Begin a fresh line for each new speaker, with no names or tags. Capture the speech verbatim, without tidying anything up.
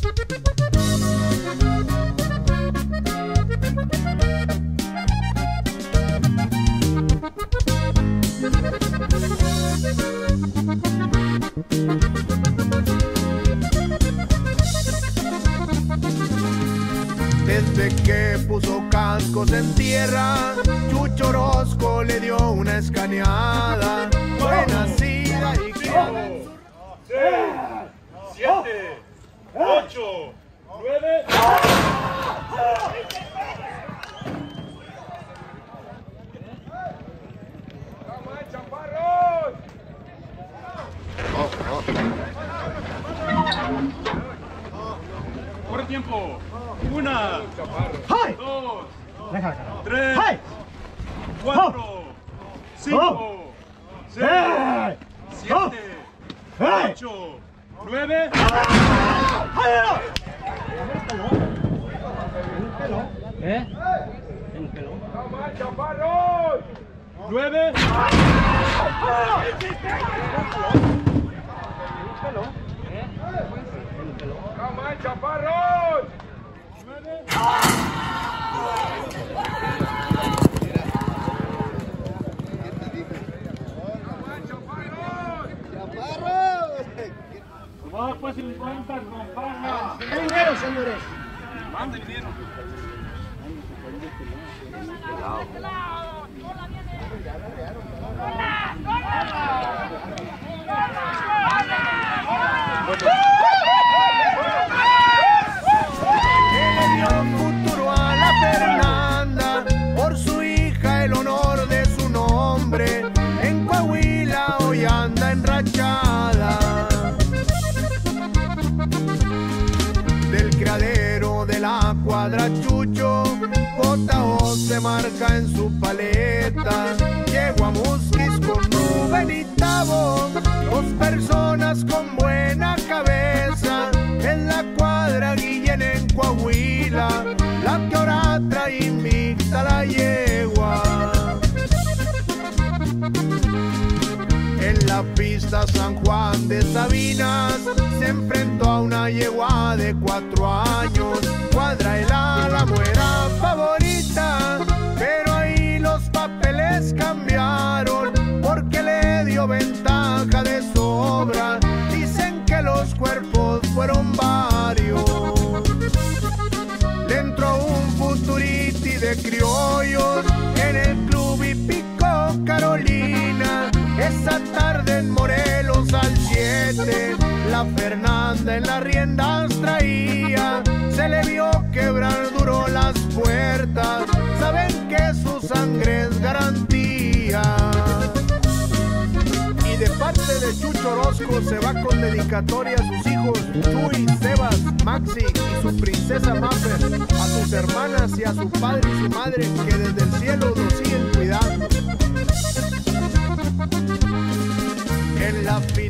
Desde que puso cascos en tierra, Chucho Orozco le dio una escaneada. Fue nacida y
seis, siete, ocho, nueve. ¡Chaparros! Corre tiempo. Una, dos, tres, cuatro, cinco, seis, siete, ocho, nueve.
¿Eh? ¿En pelo?
¡Chaparros! Nueve. ¡Cama, chaparros! ¡Nueve!
¡Chaparros!
¡Va pues cincuenta con paja!
¿Qué dinero, señores?
¡Mande dinero!
Le dio futuro a la Fernanda, por su hija el honor de su nombre. En Coahuila hoy anda enrachada. Del criadero de la cuadra Chucho, J O se marca en su paleta. Llego a Musquis con Rubén y Tavo, dos personas con buena cabeza. En la cuadra Guillén en Coahuila, la que ahora trae invicta la yegua. En la pista San Juan de Sabinas se enfrentó a una yegua de cuatro años. Cuadra el Álamo era favorita, pero ahí los papeles cambiaron porque le dio ventaja de sobra. Dicen que los cuerpos fueron varios. Le entró un futuriti de criollos en el club hípico Carolina. Esa tarde en Morelos al siete, la Fernanda en las riendas traía. Se le vio quebrar duro las puertas, saben que su sangre es garantía. Y de parte de Chucho Orozco se va con dedicatoria a sus hijos Chuy, Sebas, Maxi y su princesa Maffer, a sus hermanas y a su padre y su madre que desde el cielo los siguen cuidando. En la